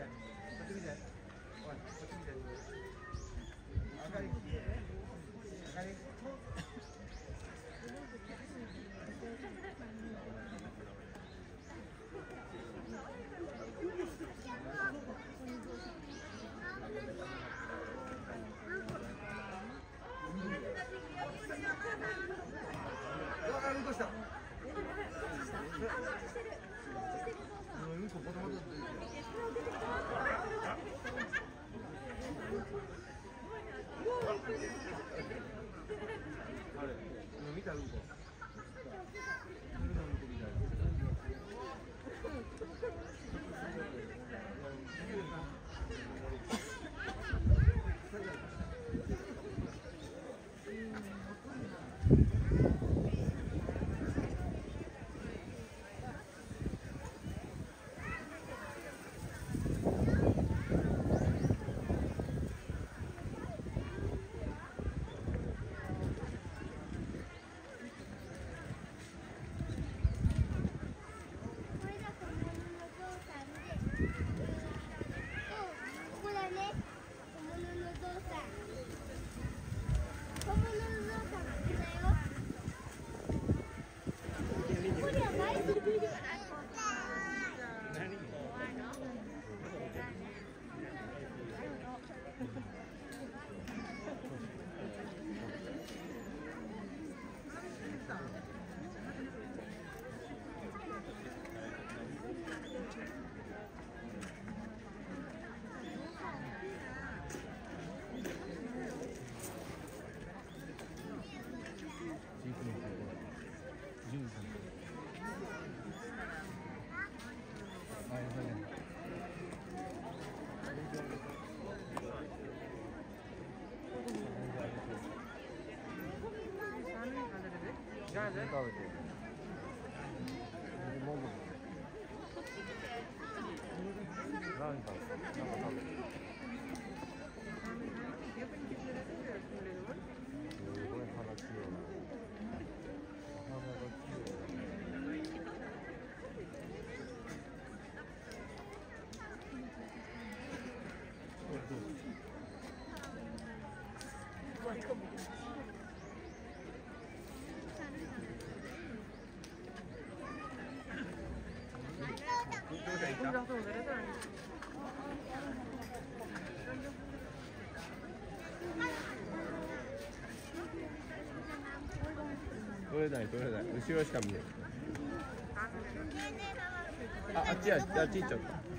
っち見て。おい、こっち見て。あかり。あかり。うんこした。うんこボタボタ出てる。あれ、見たうんこ。 何食べてる？なんか食べてる。すごい鼻きれいな。鼻がきれい。取れない取れない、後ろしか見えない。あっち行っちゃった。